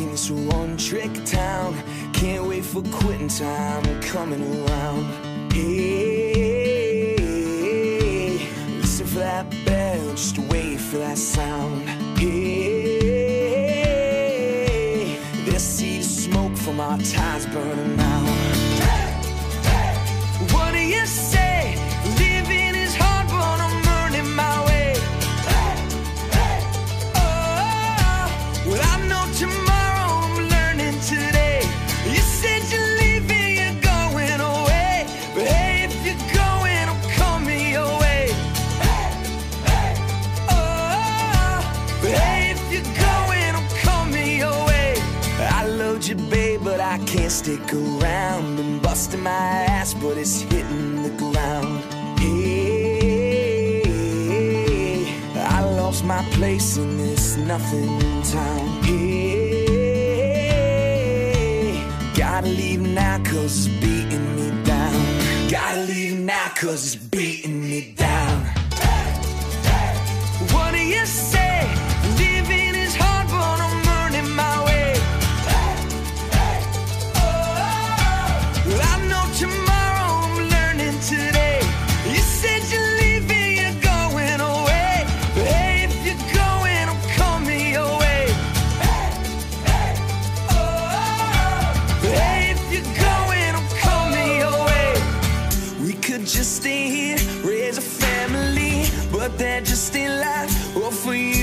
in this one-trick town. Can't wait for quitting time and coming around. Hey, listen for that bell, just wait for that sound. Hey, they see the smoke from our tires burning out. What do you say? Living is hard, but I'm earning my way. Oh, well, I know tomorrow, I'm learning today. You said you're leaving, you're going away. But hey, if you're going, I'm coming your way. Oh, but hey, if you're going, I'm coming your way. I loved you, babe, but I can't stick around. Been busting my ass, but it's hitting the ground. Hey, I lost my place in this nothing town. Hey, gotta leave now cause it's beating me down. Gotta leave now cause it's beating me down. What do you say? Living is hard, but I'm earning my way. Well, I know tomorrow, I'm learning today. You said you're leaving, you're going away. But hey, if you're going, I'm coming your way. But hey, if you're going, I'm coming your way. We could just stay here, raise a family, but that just ain't life. Or for you